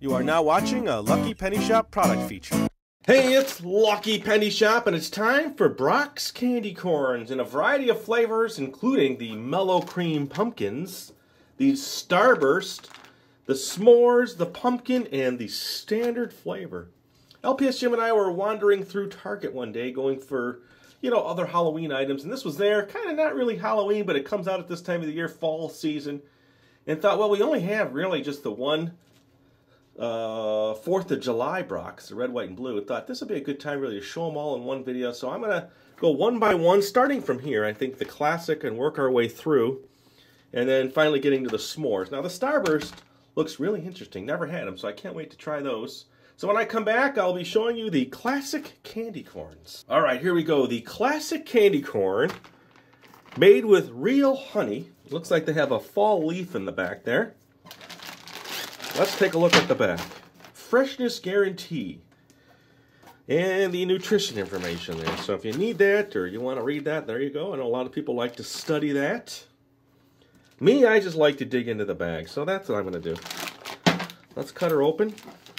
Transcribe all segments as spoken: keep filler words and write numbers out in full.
You are now watching a Lucky Penny Shop product feature. Hey, it's Lucky Penny Shop, and it's time for Brachs candy corns in a variety of flavors, including the Mellowcreme pumpkins, the Starburst, the s'mores, the pumpkin, and the standard flavor. L P S Jim and I were wandering through Target one day going for, you know, other Halloween items, and this was there. Kind of not really Halloween, but it comes out at this time of the year, fall season, and thought, well, we only have really just the one uh, fourth of July Brachs, the red, white, and blue. I thought this would be a good time really to show them all in one video, so I'm going to go one by one, starting from here, I think the classic, and work our way through, and then finally getting to the s'mores. Now, the Starburst looks really interesting. Never had them, so I can't wait to try those. So when I come back, I'll be showing you the classic candy corns. All right, here we go. The classic candy corn, made with real honey. Looks like they have a fall leaf in the back there. Let's take a look at the back. Freshness guarantee. And the nutrition information there. So if you need that or you want to read that, there you go. I know a lot of people like to study that. Me, I just like to dig into the bag. So that's what I'm going to do. Let's cut her open.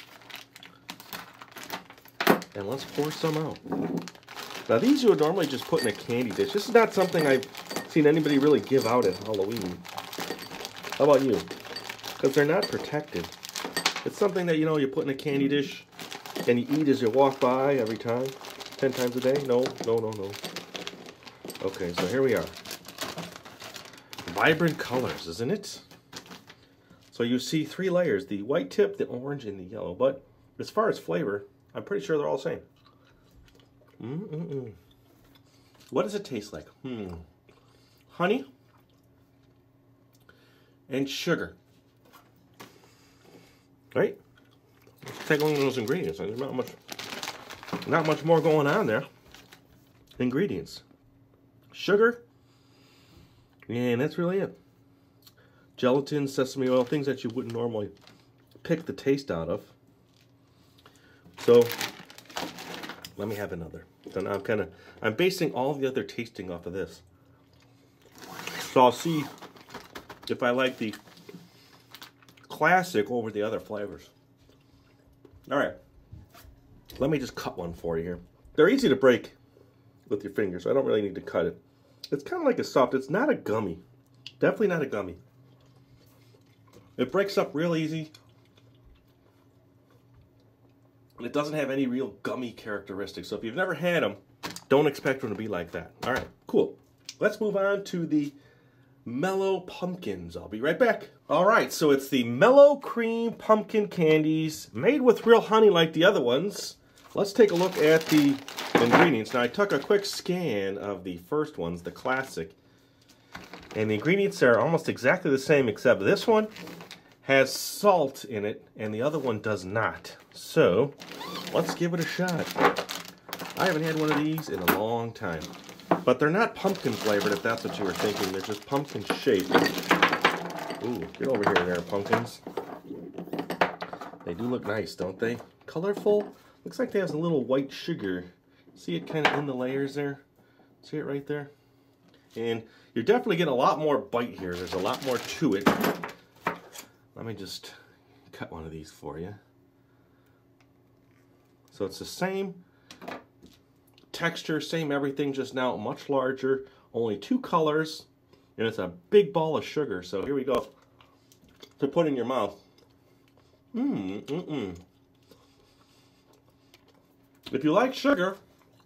And let's pour some out. Now these you would normally just put in a candy dish. This is not something I've seen anybody really give out at Halloween. How about you? Because they're not protected. It's something that, you know, you put in a candy dish and you eat as you walk by every time. Ten times a day? No, no, no, no. Okay, so here we are. Vibrant colors, isn't it? So you see three layers. The white tip, the orange, and the yellow. But as far as flavor, I'm pretty sure they're all the same. Mm-mm-mm. What does it taste like? Hmm. Honey and sugar. Right? Let's take a look at those ingredients. There's not much, not much more going on there. Ingredients. Sugar. And that's really it. Gelatin, sesame oil, things that you wouldn't normally pick the taste out of. So, let me have another. So now I'm kind of, I'm basing all the other tasting off of this. So I'll see if I like the classic over the other flavors. All right. Let me just cut one for you here. They're easy to break with your fingers, so I don't really need to cut it. It's kind of like a soft, it's not a gummy. Definitely not a gummy. It breaks up real easy. And it doesn't have any real gummy characteristics. So if you've never had them, don't expect them to be like that. All right, cool. Let's move on to the Mellow Pumpkins. I'll be right back. All right, so it's the Mellowcreme pumpkin candies made with real honey like the other ones. Let's take a look at the ingredients. Now, I took a quick scan of the first ones, the classic. And the ingredients are almost exactly the same, except this one has salt in it, and the other one does not. So, let's give it a shot. I haven't had one of these in a long time. But they're not pumpkin flavored, if that's what you were thinking. They're just pumpkin shaped. Ooh, get over here there, pumpkins. They do look nice, don't they? Colorful. Looks like they have a little white sugar. See it kind of in the layers there? See it right there? And you're definitely getting a lot more bite here. There's a lot more to it. Let me just cut one of these for you. So it's the same texture, same everything, just now much larger, only two colors, and it's a big ball of sugar. So here we go to put in your mouth. Mmm, mm, mm. If you like sugar,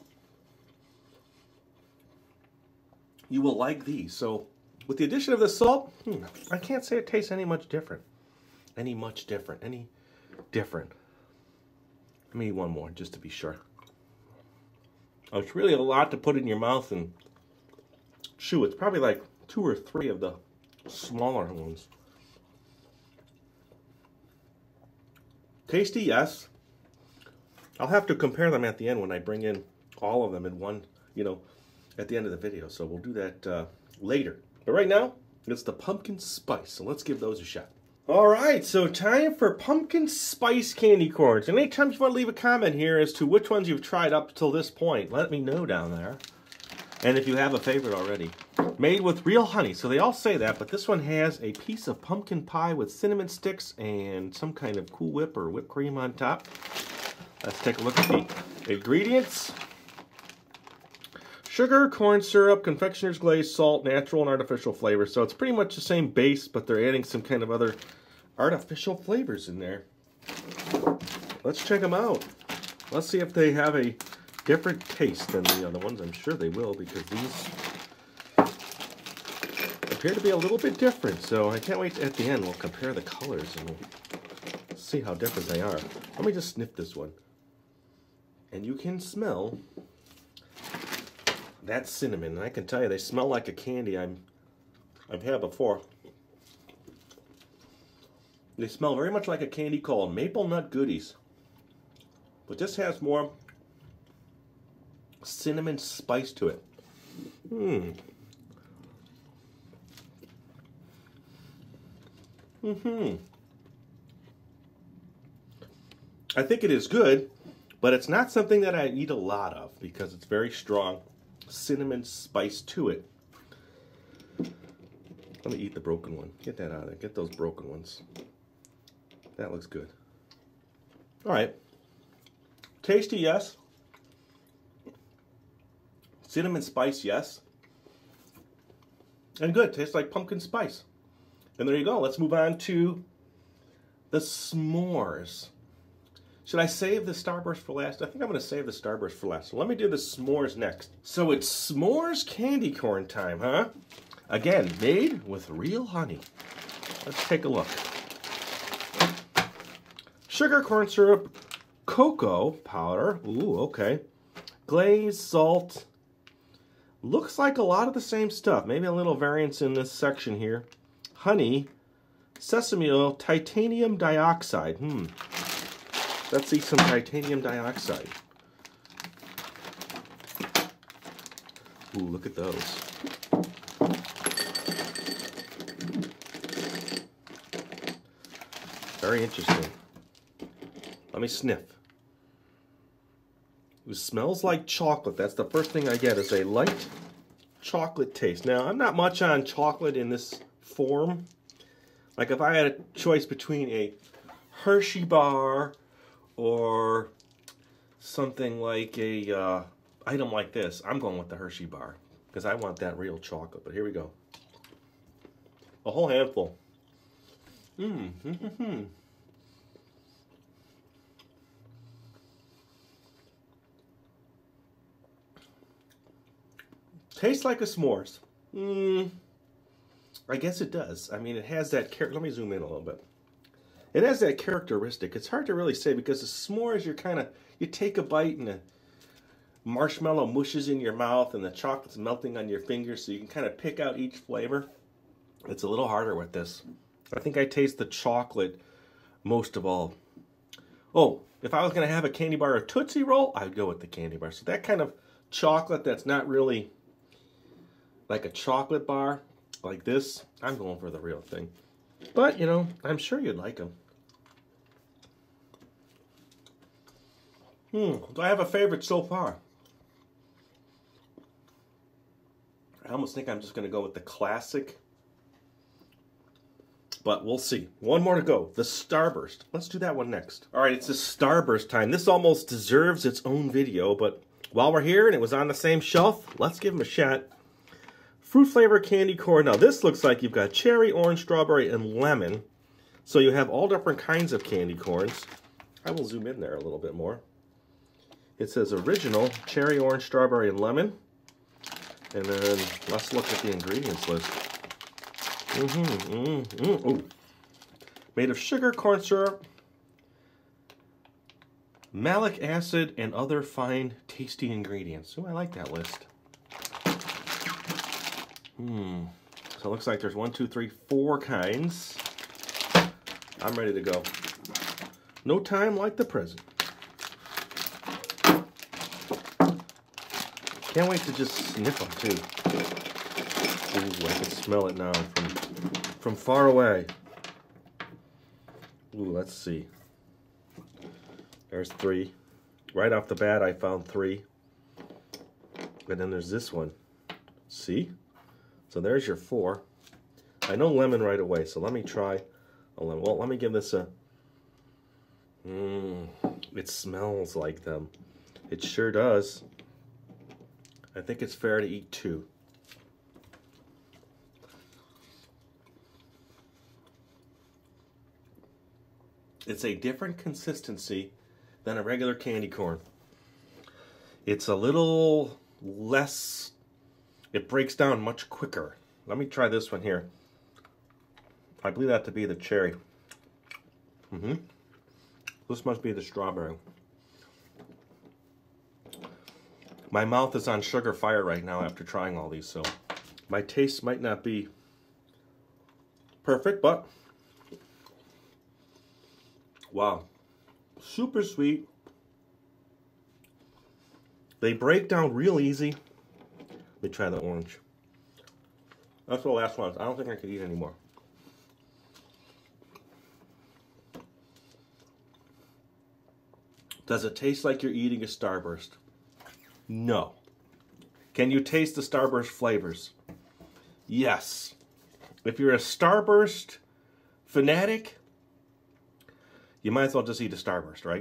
you will like these. So with the addition of the salt, hmm, I can't say it tastes any much different. Any much different, any different. Let me eat one more just to be sure. Oh, it's really a lot to put in your mouth and chew. It's probably like two or three of the smaller ones. Tasty, yes. I'll have to compare them at the end when I bring in all of them in one, you know, at the end of the video. So we'll do that uh, later. But right now, it's the pumpkin spice. So let's give those a shot. All right, so time for pumpkin spice candy corns. And anytime you want to leave a comment here as to which ones you've tried up till this point, let me know down there. And if you have a favorite already, made with real honey. So they all say that, but this one has a piece of pumpkin pie with cinnamon sticks and some kind of Cool Whip or whipped cream on top. Let's take a look at the ingredients. Sugar, corn syrup, confectioner's glaze, salt, natural and artificial flavors. So it's pretty much the same base, but they're adding some kind of other artificial flavors in there. Let's check them out. Let's see if they have a different taste than the other ones. I'm sure they will, because these appear to be a little bit different. So I can't wait. At the end, we'll compare the colors and we'll see how different they are. Let me just sniff this one. And you can smell that cinnamon. And I can tell you, they smell like a candy I'm, I've had before. They smell very much like a candy called Maple Nut Goodies. But this has more cinnamon spice to it. Hmm. Mm-hmm. I think it is good, but it's not something that I eat a lot of because it's very strong cinnamon spice to it. Let me eat the broken one. Get that out of there. Get those broken ones. That looks good. All right. Tasty, yes. Cinnamon spice, yes. And good. Tastes like pumpkin spice. And there you go. Let's move on to the s'mores. Should I save the Starburst for last? I think I'm going to save the Starburst for last. So let me do the s'mores next. So it's s'mores candy corn time, huh? Again, made with real honey. Let's take a look. Sugar, corn syrup, cocoa powder. Ooh, okay. Glaze, salt. Looks like a lot of the same stuff. Maybe a little variance in this section here. Honey, sesame oil, titanium dioxide. Hmm. Let's see some titanium dioxide. Ooh, look at those. Very interesting. Let me sniff. It smells like chocolate. That's the first thing I get, is a light chocolate taste. Now, I'm not much on chocolate in this form. Like if I had a choice between a Hershey bar or something like a uh, item like this, I'm going with the Hershey bar because I want that real chocolate. But here we go. A whole handful. Mmm. Mm-hmm. Tastes like a s'mores. Mmm. I guess it does. I mean, it has that character. Let me zoom in a little bit. It has that characteristic. It's hard to really say because the s'mores, you're kind of, you take a bite and the marshmallow mushes in your mouth and the chocolate's melting on your fingers, so you can kind of pick out each flavor. It's a little harder with this. I think I taste the chocolate most of all. Oh, if I was going to have a candy bar or Tootsie Roll, I'd go with the candy bar. So that kind of chocolate that's not really like a chocolate bar, like this, I'm going for the real thing. But, you know, I'm sure you'd like them. Hmm, do I have a favorite so far? I almost think I'm just going to go with the classic. But we'll see. One more to go. The Starburst. Let's do that one next. All right, it's the Starburst time. This almost deserves its own video, but while we're here and it was on the same shelf, let's give them a shot. Fruit flavor candy corn. Now this looks like you've got cherry, orange, strawberry, and lemon. So you have all different kinds of candy corns. I will zoom in there a little bit more. It says original, cherry, orange, strawberry, and lemon. And then let's look at the ingredients list. Mm-hmm, mm-hmm. Ooh. Made of sugar, corn syrup, malic acid, and other fine, tasty ingredients. Ooh, I like that list. Hmm. So it looks like there's one, two, three, four kinds. I'm ready to go. No time like the present. Can't wait to just sniff them too. Ooh, I can smell it now from from far away. Ooh, let's see. There's three. Right off the bat, I found three. And then there's this one. See? So there's your four. I know lemon right away, so let me try a lemon. Well, let me give this a... Mmm, it smells like them. It sure does. I think it's fair to eat two. It's a different consistency than a regular candy corn. It's a little less, it breaks down much quicker. Let me try this one here. I believe that to be the cherry. Mm-hmm. This must be the strawberry. My mouth is on sugar fire right now after trying all these, so my taste might not be perfect, but wow, super sweet. They break down real easy. Let me try the orange. That's the last one. I don't think I could eat anymore. Does it taste like you're eating a Starburst? No. Can you taste the Starburst flavors? Yes. If you're a Starburst fanatic, you might as well just eat a Starburst, right?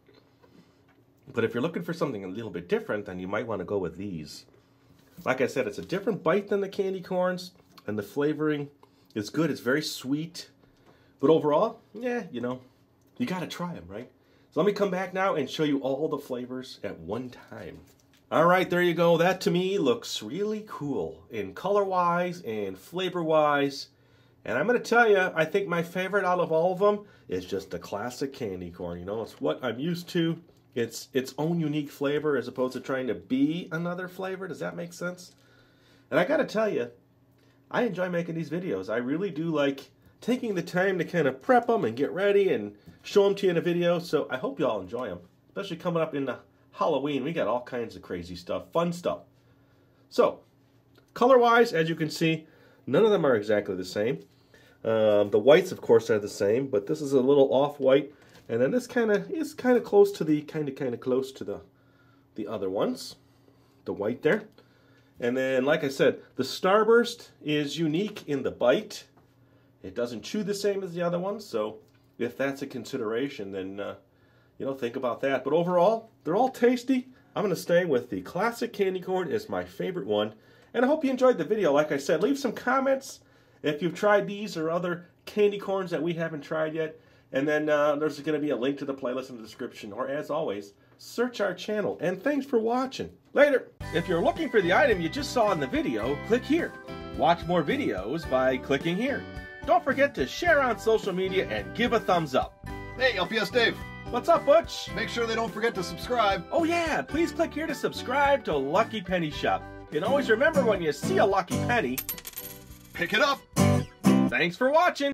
But if you're looking for something a little bit different, then you might want to go with these. Like I said, it's a different bite than the candy corns, and the flavoring is good. It's very sweet. But overall, yeah, you know, you got to try them, right? So let me come back now and show you all the flavors at one time. All right, there you go. That to me looks really cool in color-wise and flavor-wise. And I'm going to tell you, I think my favorite out of all of them is just the classic candy corn. You know, it's what I'm used to. It's its own unique flavor as opposed to trying to be another flavor. Does that make sense? And I got to tell you, I enjoy making these videos. I really do like taking the time to kind of prep them and get ready and show them to you in a video. So I hope you all enjoy them, especially coming up in the Halloween. We got all kinds of crazy stuff, fun stuff. So, color-wise, as you can see, none of them are exactly the same. Um, the whites, of course, are the same, but this is a little off-white, and then this kind of is kind of close to the kind of kind of close to the the other ones, the white there. And then, like I said, the Starburst is unique in the bite. It doesn't chew the same as the other ones, so if that's a consideration, then uh, you know, think about that. But overall, they're all tasty. I'm going to stay with the classic candy corn as my favorite one. And I hope you enjoyed the video. Like I said, leave some comments if you've tried these or other candy corns that we haven't tried yet. And then uh, there's going to be a link to the playlist in the description. Or as always, search our channel. And thanks for watching. Later. If you're looking for the item you just saw in the video, click here. Watch more videos by clicking here. Don't forget to share on social media and give a thumbs up. Hey, L P S Dave. What's up, Butch? Make sure they don't forget to subscribe. Oh yeah, please click here to subscribe to Lucky Penny Shop. And always remember, when you see a lucky penny, pick it up. Thanks for watching.